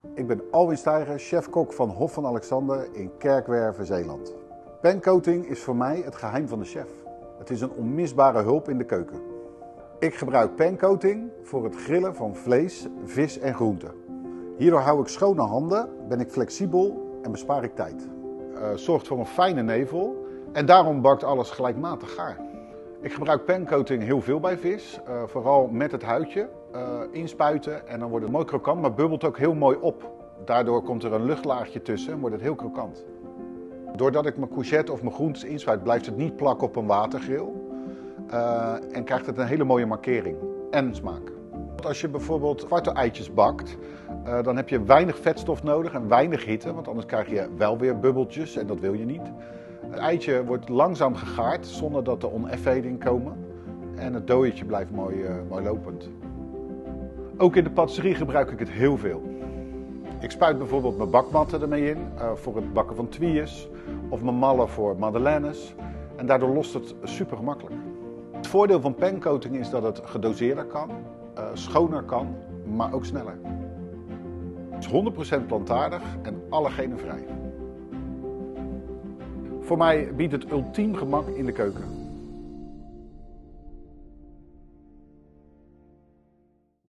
Ik ben Alwin Steiger, chef-kok van Hof van Alexander in Kerkwerve, Zeeland. Pancoating is voor mij het geheim van de chef. Het is een onmisbare hulp in de keuken. Ik gebruik pancoating voor het grillen van vlees, vis en groenten. Hierdoor hou ik schone handen, ben ik flexibel en bespaar ik tijd. Zorgt voor een fijne nevel en daarom bakt alles gelijkmatig gaar. Ik gebruik pancoating heel veel bij vis, vooral met het huidje. Inspuiten en dan wordt het mooi krokant, maar bubbelt ook heel mooi op. Daardoor komt er een luchtlaagje tussen en wordt het heel krokant. Doordat ik mijn courgette of mijn groentes inspuit, blijft het niet plakken op een watergrill. En krijgt het een hele mooie markering en smaak. Als je bijvoorbeeld kwartel-eitjes bakt, dan heb je weinig vetstof nodig en weinig hitte, want anders krijg je wel weer bubbeltjes en dat wil je niet. Het eitje wordt langzaam gegaard zonder dat er oneffenheden in komen en het dooietje blijft mooi lopend. Ook in de patisserie gebruik ik het heel veel. Ik spuit bijvoorbeeld mijn bakmatten ermee in voor het bakken van tuyes of mijn mallen voor madeleines en daardoor lost het super gemakkelijk. Het voordeel van pancoating is dat het gedoseerder kan, schoner kan, maar ook sneller. Het is 100% plantaardig en allergenenvrij. Voor mij biedt het ultiem gemak in de keuken.